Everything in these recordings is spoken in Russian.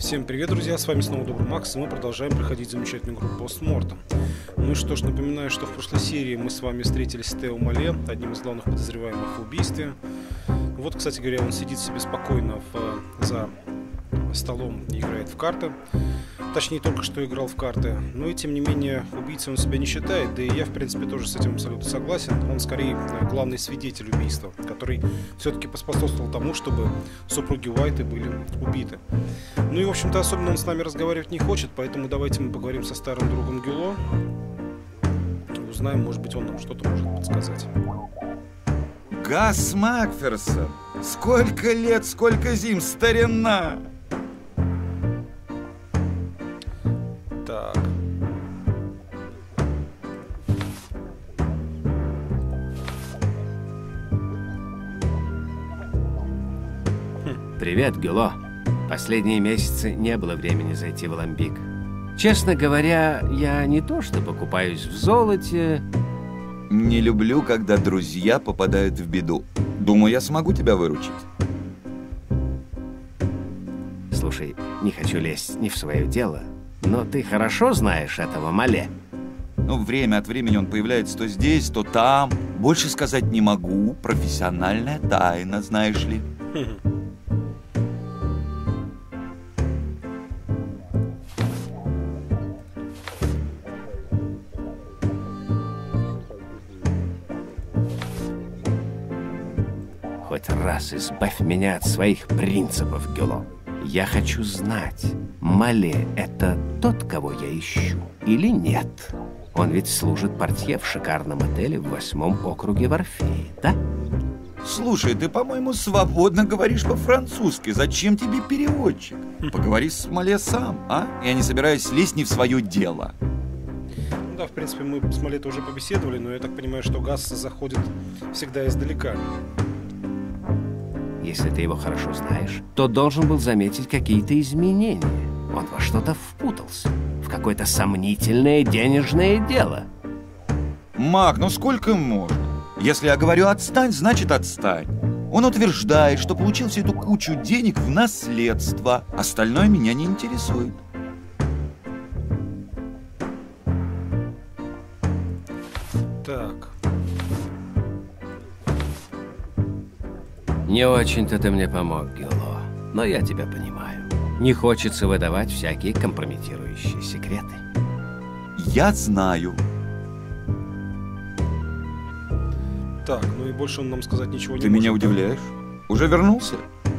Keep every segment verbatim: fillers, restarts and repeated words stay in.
Всем привет, друзья, с вами снова Добрый Макс, и мы продолжаем проходить замечательную игру Постмортем. Ну и что ж, напоминаю, что в прошлой серии мы с вами встретились с Тео Мале, одним из главных подозреваемых в убийстве. Вот, кстати говоря, он сидит себе спокойно в, за столом и играет в карты. Точнее, только что играл в карты. Но и тем не менее, убийцей он себя не считает. Да и я, в принципе, тоже с этим абсолютно согласен. Он скорее главный свидетель убийства, который все-таки поспособствовал тому, чтобы супруги Уайты были убиты. Ну и, в общем-то, особенно он с нами разговаривать не хочет, поэтому давайте мы поговорим со старым другом Гюло. Узнаем, может быть, он нам что-то может подсказать. Гас Макферсон! Сколько лет, сколько зим, старина! Так. Привет, Гюло. Последние месяцы не было времени зайти в Аламбик. Честно говоря, я не то что покупаюсь в золоте. Не люблю, когда друзья попадают в беду. Думаю, я смогу тебя выручить. Слушай, не хочу лезть не в свое дело, но ты хорошо знаешь этого Мале? Ну, время от времени он появляется то здесь, то там. Больше сказать не могу. Профессиональная тайна, знаешь ли. Хоть раз избавь меня от своих принципов, Гюло. Я хочу знать, Мале — это тот, кого я ищу, или нет? Он ведь служит портье в шикарном отеле в восьмом округе в Орфее, да? Слушай, ты, по-моему, свободно говоришь по-французски. Зачем тебе переводчик? Поговори с Мале сам, а? Я не собираюсь лезть не в свое дело. Да, в принципе, мы с Мале уже побеседовали, но я так понимаю, что Гас заходит всегда издалека. Если ты его хорошо знаешь, то должен был заметить какие-то изменения. Он во что-то впутался, в какое-то сомнительное денежное дело. Мак, ну сколько можно? Если я говорю «отстань», значит «отстань». Он утверждает, что получил всю эту кучу денег в наследство. Остальное меня не интересует. Так. Не очень-то ты мне помог, Гюло, но я тебя понимаю. Не хочется выдавать всякие компрометирующие секреты. Я знаю. Так, ну и больше он нам сказать ничего не Ты может. меня удивляешь? Уже вернулся?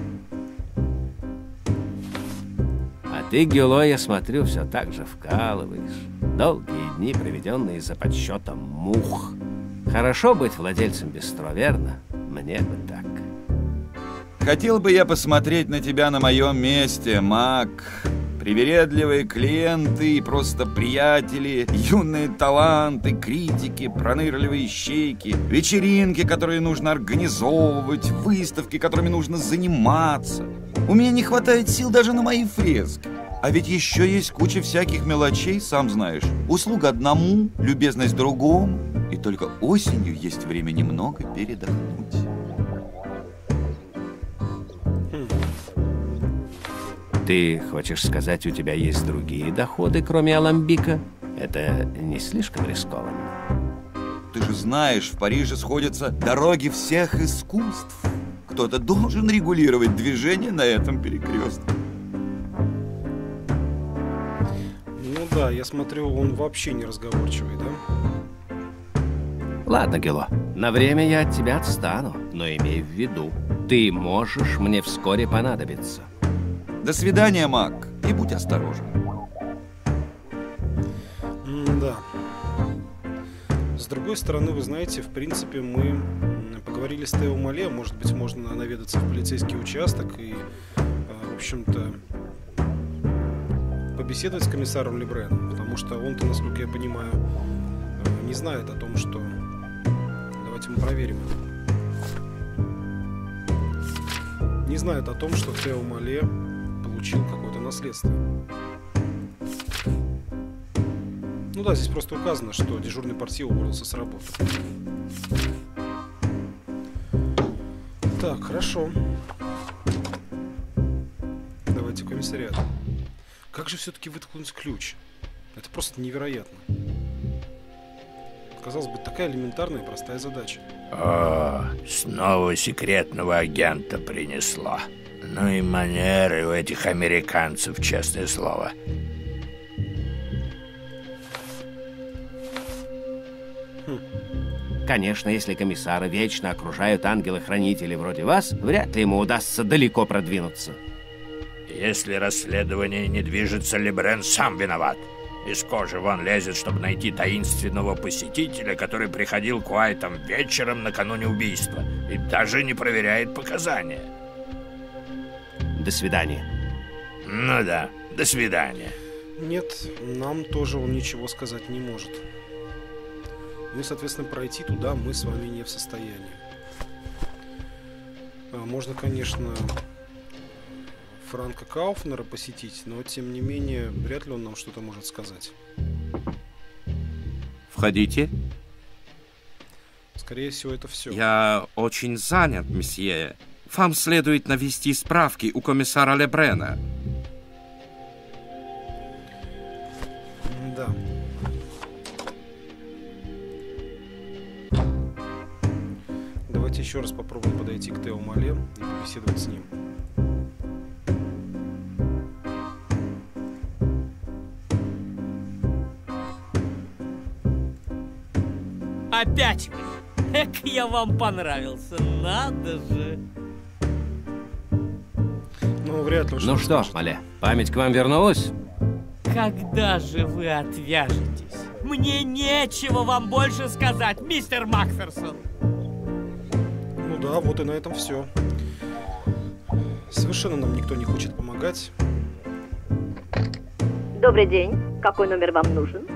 А ты, Гюло, я смотрю, все так же вкалываешь. Долгие дни, проведенные за подсчетом мух. Хорошо быть владельцем бистро, верно? Мне бы так. Хотел бы я посмотреть на тебя на моем месте, Мак. Привередливые клиенты и просто приятели, юные таланты, критики, пронырливые щейки, вечеринки, которые нужно организовывать, выставки, которыми нужно заниматься. У меня не хватает сил даже на мои фрески. А ведь еще есть куча всяких мелочей, сам знаешь. Услуга одному, любезность другому. И только осенью есть время немного передохнуть. Ты хочешь сказать, у тебя есть другие доходы, кроме Аламбика? Это не слишком рискованно? Ты же знаешь, в Париже сходятся дороги всех искусств. Кто-то должен регулировать движение на этом перекрестке. Ну да, я смотрю, он вообще не разговорчивый, да? Ладно, Гюло, на время я от тебя отстану, но имей в виду, ты можешь мне вскоре понадобиться. До свидания, Мак, и будь осторожен. Да. С другой стороны, вы знаете, в принципе, мы поговорили с Тео Мале. Может быть, можно наведаться в полицейский участок и, в общем-то, побеседовать с комиссаром Лебреном, потому что он-то, насколько я понимаю, не знает о том, что... Давайте мы проверим это. Не знает о том, что Тео Мале получил какое-то наследство. Ну да, здесь просто указано, что дежурный портье уволился с работы. Так, хорошо. в комиссариат. Как же все-таки вытолкнуть ключ? Это просто невероятно. Казалось бы, такая элементарная и простая задача. О, снова секретного агента принесло. Ну и манеры у этих американцев, честное слово. Конечно, если комиссара вечно окружают ангелы-хранители вроде вас, вряд ли ему удастся далеко продвинуться. Если расследование не движется, Лебрен сам виноват. Из кожи вон лезет, чтобы найти таинственного посетителя, который приходил к Уайтам вечером накануне убийства и даже не проверяет показания. До свидания. Ну да, до свидания. Нет, нам тоже он ничего сказать не может. Ну и, соответственно, пройти туда мы с вами не в состоянии. Можно, конечно, Франка Кауфнера посетить, но, тем не менее, вряд ли он нам что-то может сказать. Входите. Скорее всего, это все. Я очень занят, месье. Вам следует навести справки у комиссара Лебрена. Да. Давайте еще раз попробуем подойти к Тео Мале и побеседовать с ним. Опять вы! Эк, я вам понравился, надо же! Ну, вряд ли. Ну что, Мале, память к вам вернулась? Когда же вы отвяжетесь? Мне нечего вам больше сказать, мистер Макферсон! Ну да, вот и на этом все. Совершенно нам никто не хочет помогать. Добрый день. Какой номер вам нужен?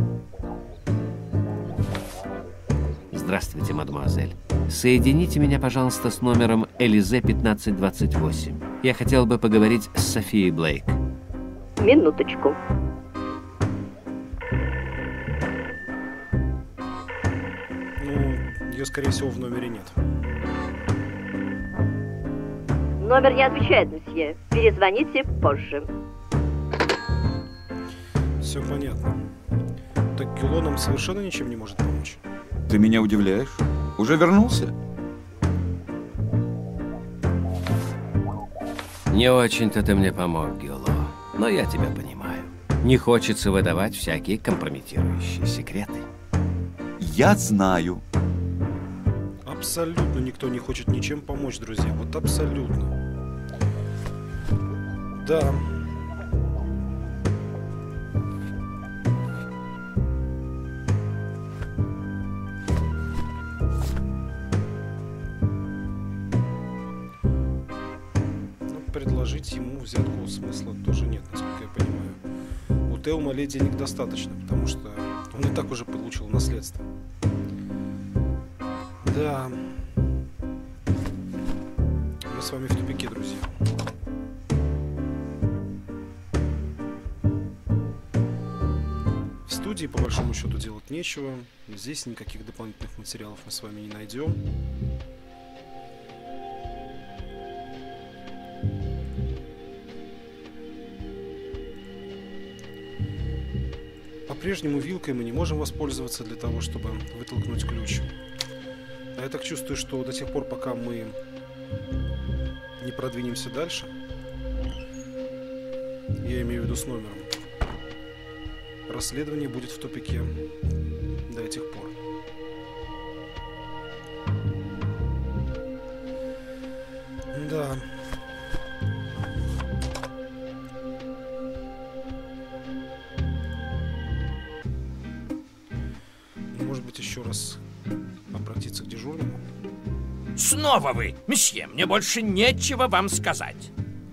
Здравствуйте, мадемуазель. Соедините меня, пожалуйста, с номером Элизе пятнадцать двадцать восемь. Я хотел бы поговорить с Софией Блейк. Минуточку. Ну, ее, скорее всего, в номере нет. Номер не отвечает, месье. Перезвоните позже. Все понятно. Так Гюло нам совершенно ничем не может помочь. Ты меня удивляешь? Уже вернулся? Не очень-то ты мне помог, Гюло, но я тебя понимаю. Не хочется выдавать всякие компрометирующие секреты. Я знаю. Абсолютно никто не хочет ничем помочь, друзья. Вот абсолютно. Да. Предложить ему взятку смысла тоже нет, насколько я понимаю. У Тео Мале денег достаточно, потому что он и так уже получил наследство. Да. Мы с вами в тупике, друзья. В студии, по большому счету, делать нечего. Здесь никаких дополнительных материалов мы с вами не найдем. По-прежнему вилкой мы не можем воспользоваться для того, чтобы вытолкнуть ключ. А я так чувствую, что до тех пор, пока мы не продвинемся дальше, я имею в виду с номером, расследование будет в тупике до этих пор. Да. Может быть, еще раз обратиться к дежурному? Снова вы, месье, мне больше нечего вам сказать.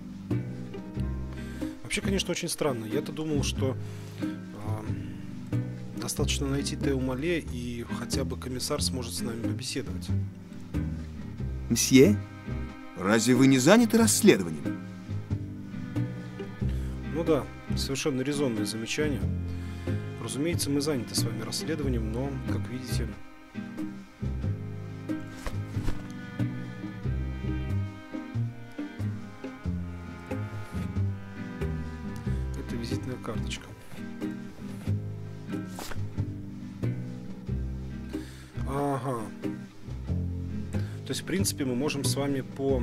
Вообще, конечно, очень странно. Я-то думал, что э, достаточно найти Тео Мале, и хотя бы комиссар сможет с нами побеседовать. Мсье, разве вы не заняты расследованием? Ну да, совершенно резонное замечание. Разумеется, мы заняты с вами расследованием, но, как видите... визитная карточка. Ага. То есть, в принципе, мы можем с вами по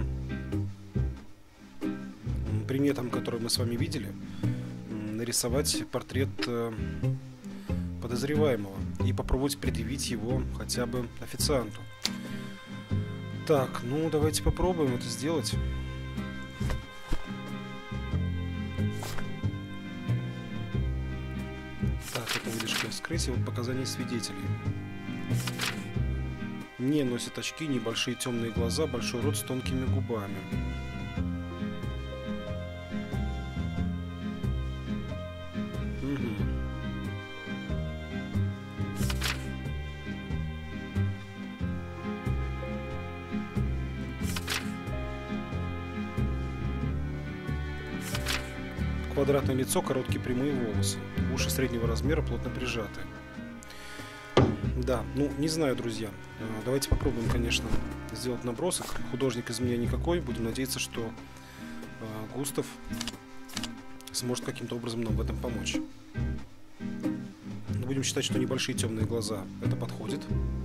приметам, которые мы с вами видели, нарисовать портрет подозреваемого и попробовать предъявить его хотя бы официанту. Так, ну давайте попробуем это сделать. Так, это выдержки вскрытия, вот показания свидетелей. Не носит очки, небольшие темные глаза, большой рот с тонкими губами. Угу. Квадратное лицо, короткие прямые волосы, уши среднего размера, плотно прижатые. Да, ну, не знаю, друзья. Давайте попробуем, конечно, сделать набросок. Художник из меня никакой. Будем надеяться, что э, Густав сможет каким-то образом нам в этом помочь. Но будем считать, что небольшие темные глаза это подходит.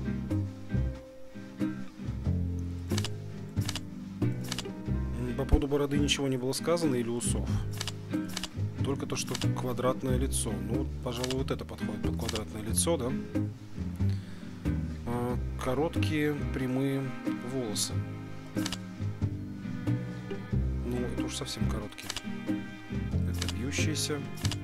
По поводу бороды ничего не было сказано или усов. Только то, что квадратное лицо. Ну, пожалуй, вот это подходит под квадратное лицо, да? Короткие прямые волосы. Ну, это уж совсем короткие. Это вьющиеся.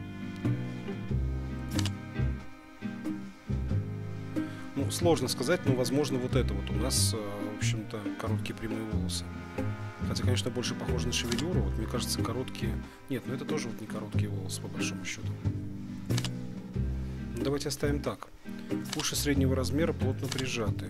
Ну, сложно сказать, но, возможно, вот это вот у нас, в общем-то, короткие прямые волосы. Хотя, конечно, больше похоже на шевелюру. Вот, мне кажется, короткие... Нет, ну это тоже вот не короткие волосы, по большому счету. Ну, давайте оставим так. Уши среднего размера, плотно прижатые.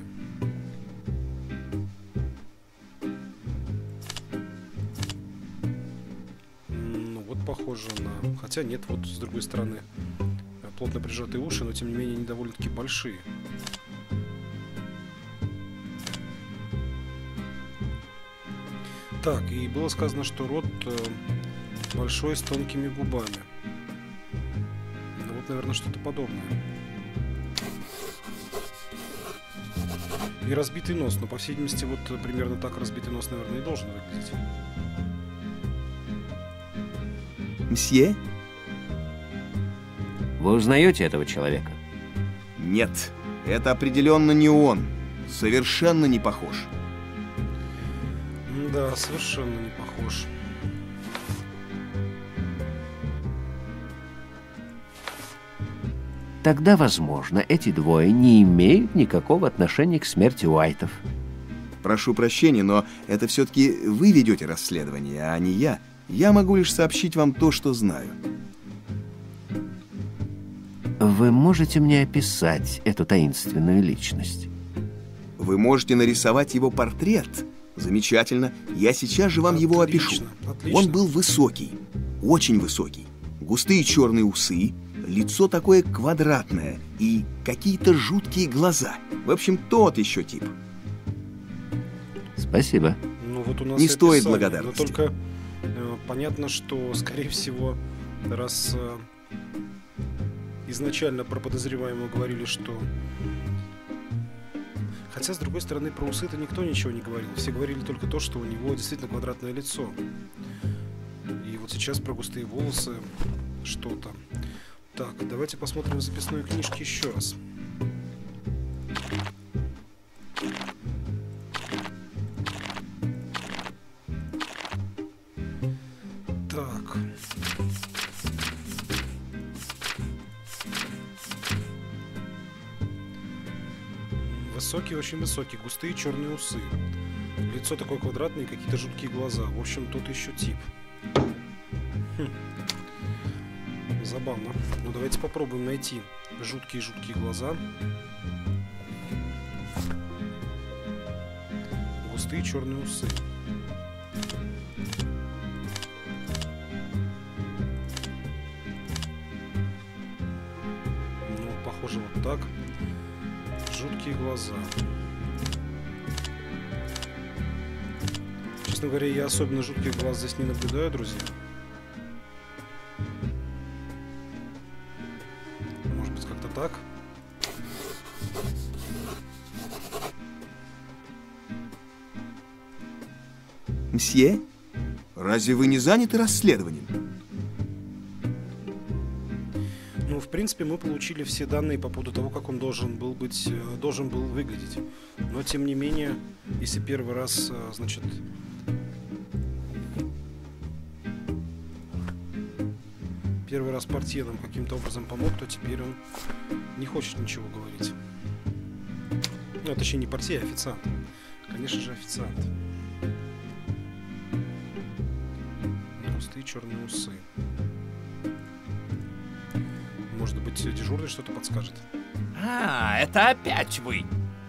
Ну, вот похоже на... Хотя нет, вот с другой стороны плотно прижатые уши, но тем не менее они довольно-таки большие. Так, и было сказано, что рот большой с тонкими губами. Ну, вот, наверное, что-то подобное. И разбитый нос, но, по всей видимости, вот примерно так разбитый нос, наверное, и должен выглядеть. Мсье? Вы узнаете этого человека? Нет, это определенно не он. Совершенно не похож. Да, совершенно не похож. Тогда, возможно, эти двое не имеют никакого отношения к смерти Уайтов. Прошу прощения, но это все-таки вы ведете расследование, а не я. Я могу лишь сообщить вам то, что знаю. Вы можете мне описать эту таинственную личность? Вы можете нарисовать его портрет? Замечательно. Я сейчас же вам Отлично, его опишу. отлично. Он был высокий, очень высокий. Густые черные усы, лицо такое квадратное и какие-то жуткие глаза. В общем, тот еще тип. Спасибо. Ну, вот у нас Не и стоит описание, благодарности. Но только э, понятно, что, скорее всего, раз э, изначально про подозреваемого говорили, что... Хотя, с другой стороны, про усы-то никто ничего не говорил. Все говорили только то, что у него действительно квадратное лицо. И вот сейчас про густые волосы что-то. Так, давайте посмотрим в записной книжке еще раз. Так. Высокий, очень высокий, густые черные усы. Лицо такое квадратное и какие-то жуткие глаза. В общем, тут еще тип. Хм. Забавно. Ну, давайте попробуем найти жуткие-жуткие глаза. Густые черные усы. Ну, похоже вот так. Жуткие глаза. Честно говоря, я особенно жутких глаз здесь не наблюдаю, друзья. так? Мсье, разве вы не заняты расследованием? Ну, в принципе, мы получили все данные по поводу того, как он должен был быть, э, должен был выглядеть. Но, тем не менее, если первый раз, э, значит... Первый раз портье нам каким-то образом помог, то теперь он не хочет ничего говорить. Ну, точнее, не портье, а официант. Конечно же, официант. Густые черные усы. Может быть, дежурный что-то подскажет. А, это опять вы.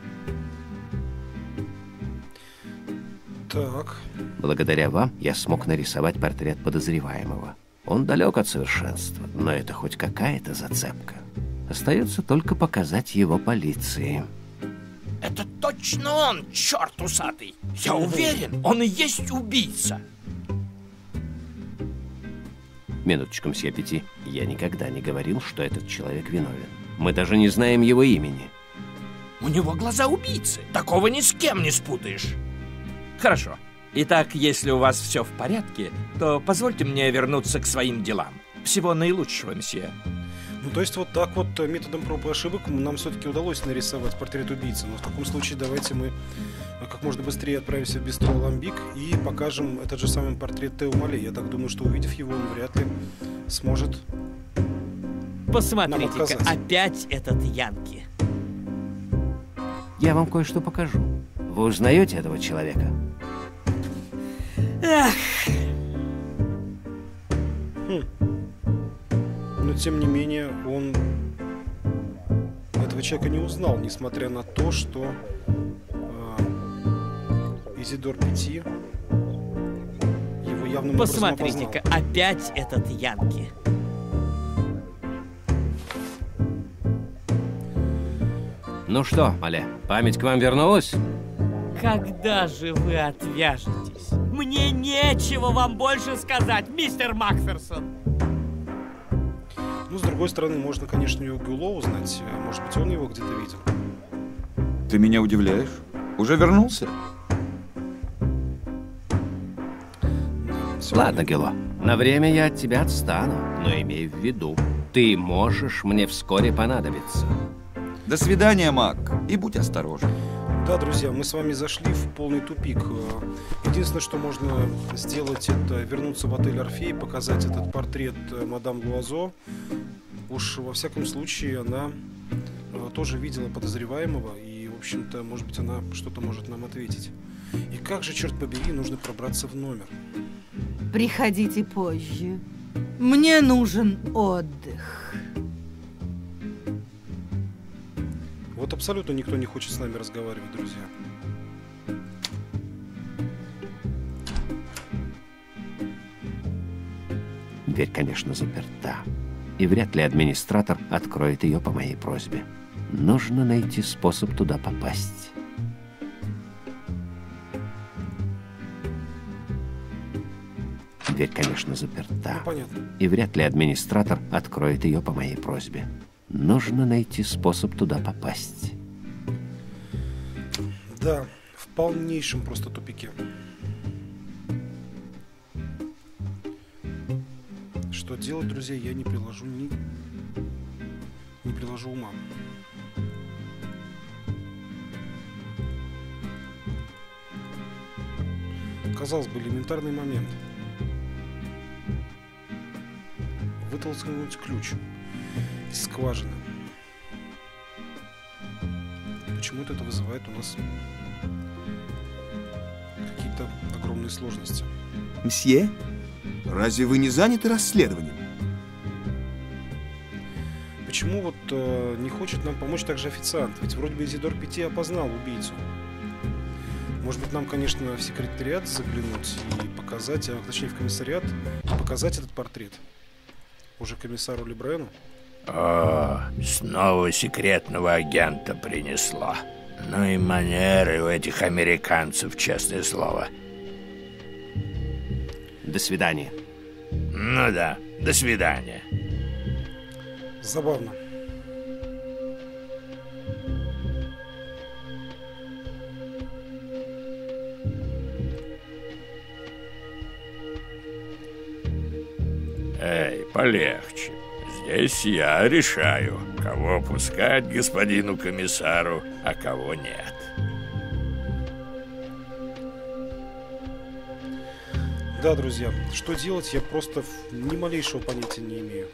Так. Благодаря вам я смог нарисовать портрет подозреваемого. Он далек от совершенства, но это хоть какая-то зацепка. Остается только показать его полиции. Это точно он, черт усатый. Я уверен, он и есть убийца. Минуточку, мсье Пяти. Я никогда не говорил, что этот человек виновен. Мы даже не знаем его имени. У него глаза убийцы. Такого ни с кем не спутаешь. Хорошо. Итак, если у вас все в порядке, то позвольте мне вернуться к своим делам. Всего наилучшего, мсье. Ну, то есть вот так вот методом проб и ошибок нам все-таки удалось нарисовать портрет убийцы. Но в таком случае давайте мы как можно быстрее отправимся в бистро «Ламбик» и покажем этот же самый портрет Тео Мале. Я так думаю, что увидев его, он вряд ли сможет Посмотрите-ка, опять этот Янки. Я вам кое-что покажу. Вы узнаете этого человека? Эх. Хм. Но тем не менее, он этого человека не узнал, несмотря на то, что э, Изидор Пяти его явным образом опознал. Посмотрите-ка, опять этот Янки. Ну что, Мале, память к вам вернулась? Когда же вы отвяжетесь? Мне нечего вам больше сказать, мистер Макферсон. Ну, с другой стороны, можно, конечно, его Гюло узнать. Может быть, он его где-то видел. Ты меня удивляешь? Уже вернулся? Да, Ладно, Гюло, на время я от тебя отстану, но имей в виду, ты можешь мне вскоре понадобиться. До свидания, Мак, и будь осторожен. Да, друзья, мы с вами зашли в полный тупик. Единственное, что можно сделать, это вернуться в отель «Орфей», показать этот портрет мадам Луазо. Уж во всяком случае она тоже видела подозреваемого, и, в общем-то, может быть, она что-то может нам ответить. И как же, черт побери, нужно пробраться в номер? Приходите позже. Мне нужен отдых. Вот абсолютно никто не хочет с нами разговаривать, друзья. Дверь, конечно, заперта. И вряд ли администратор откроет ее по моей просьбе. Нужно найти способ туда попасть. Дверь, конечно, заперта. Ну, понятно. И вряд ли администратор откроет ее по моей просьбе. Нужно найти способ туда попасть. Да, в полнейшем просто тупике. Что делать, друзья, я не приложу ни... не приложу ума. Казалось бы, элементарный момент. Вытолкнуть ключ из скважины. Почему-то это вызывает у нас какие-то огромные сложности. Мсье, разве вы не заняты расследованием? Почему вот э, не хочет нам помочь также официант? Ведь вроде бы Изидор Пяти опознал убийцу. Может быть, нам, конечно, в секретариат заглянуть и показать, а точнее в комиссариат, и показать этот портрет уже комиссару Лебрену? О, снова секретного агента принесло. Ну и манеры у этих американцев, честное слово. До свидания. Ну да, до свидания. Забавно. Эй, полегче. Здесь я решаю, кого пускать господину комиссару, а кого нет. Да, друзья, что делать, я просто ни малейшего понятия не имею.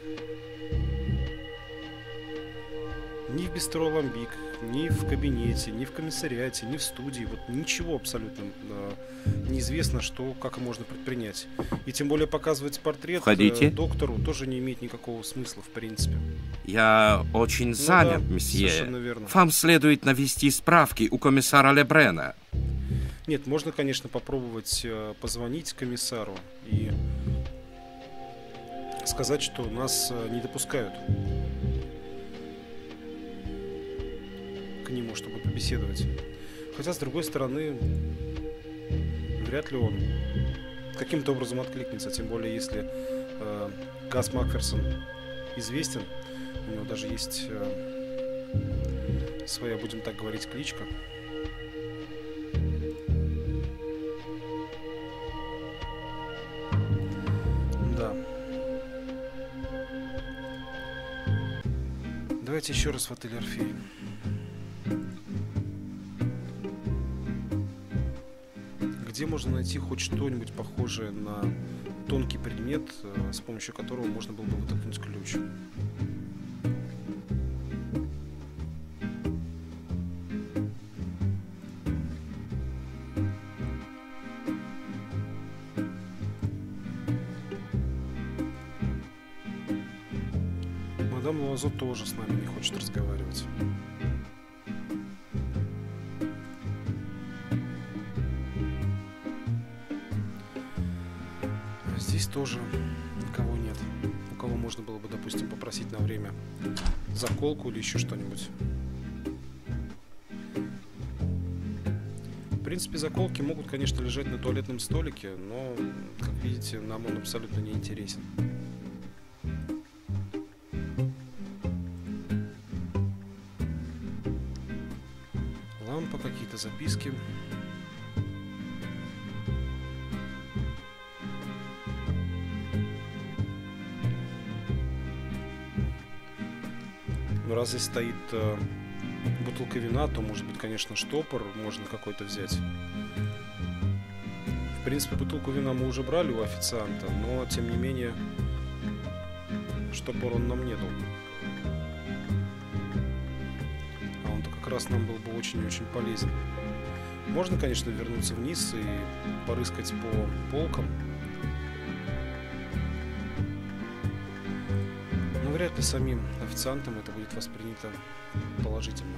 Ни в бистро «Ламбик», ни в кабинете, ни в комиссариате, ни в студии. Вот ничего абсолютно э, неизвестно, что, как можно предпринять. И тем более показывать портрет э, доктору тоже не имеет никакого смысла, в принципе. Я очень ну занят, да, месье. Верно. Вам следует навести справки у комиссара Лебрена. Нет, можно, конечно, попробовать э, позвонить комиссару и сказать, что нас э, не допускают к нему, чтобы побеседовать. Хотя, с другой стороны, вряд ли он каким-то образом откликнется, тем более, если э, Газ Макферсон известен, у него даже есть э, своя, будем так говорить, кличка. Да. Давайте еще раз в отель «Орфей». Где можно найти хоть что-нибудь похожее на тонкий предмет, с помощью которого можно было бы вытолкнуть ключ? Мадам Луазо тоже с нами не хочет разговаривать. Здесь тоже никого нет, у кого можно было бы, допустим, попросить на время заколку или еще что-нибудь. В принципе, заколки могут, конечно, лежать на туалетном столике, но, как видите, нам он абсолютно не интересен. Лампа, какие-то записки. Раз здесь стоит э, бутылка вина, то, может быть, конечно, штопор можно какой-то взять. В принципе, бутылку вина мы уже брали у официанта, но, тем не менее, штопор он нам не дал. А он-то как раз нам был бы очень и очень полезен. Можно, конечно, вернуться вниз и порыскать по полкам. Вряд ли самим официантам это будет воспринято положительно.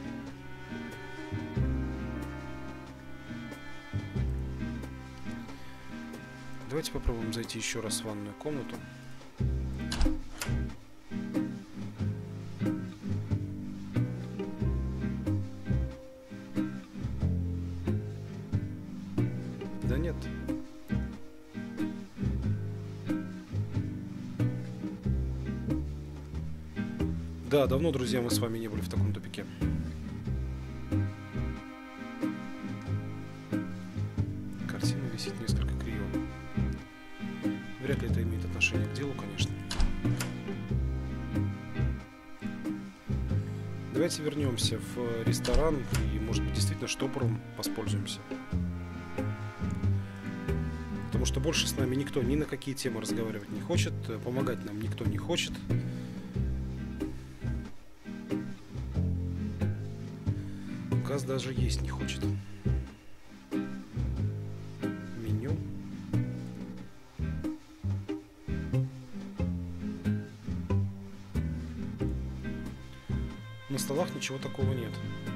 Давайте попробуем зайти еще раз в ванную комнату. Да нет. Да, давно, друзья, мы с вами не были в таком тупике. Картина висит несколько криво. Вряд ли это имеет отношение к делу, конечно. Давайте вернемся в ресторан и, может быть, действительно штопором воспользуемся. Потому что больше с нами никто ни на какие темы разговаривать не хочет, помогать нам никто не хочет. Газ даже есть не хочет. Меню. На столах ничего такого нет.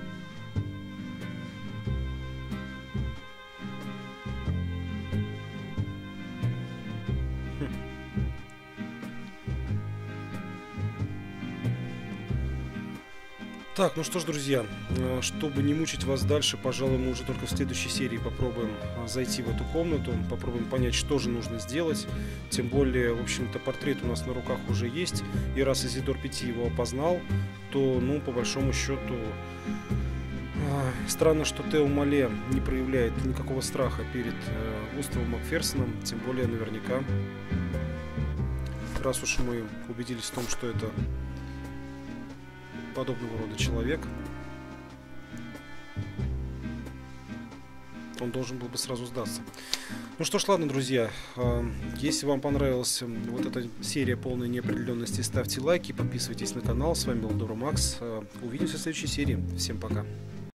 Так, ну что ж, друзья, чтобы не мучить вас дальше, пожалуй, мы уже только в следующей серии попробуем зайти в эту комнату, попробуем понять, что же нужно сделать. Тем более, в общем-то, портрет у нас на руках уже есть, и раз Изидор Петти его опознал, то, ну, по большому счету, странно, что Тео Мале не проявляет никакого страха перед Густавом Макферсоном, тем более, наверняка, раз уж мы убедились в том, что это подобного рода человек, он должен был бы сразу сдаться. Ну что ж, ладно, друзья, если вам понравилась вот эта серия полной неопределенности, ставьте лайки, подписывайтесь на канал. С вами был Добромакс. Увидимся в следующей серии. Всем пока.